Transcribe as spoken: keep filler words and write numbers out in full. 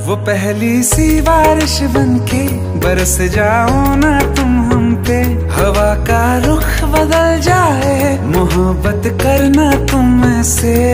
वो पहली सी बारिश बनके बरस जाओ ना तुम हम पे, हवा का रुख बदल जाए, मोहब्बत करना तुम से।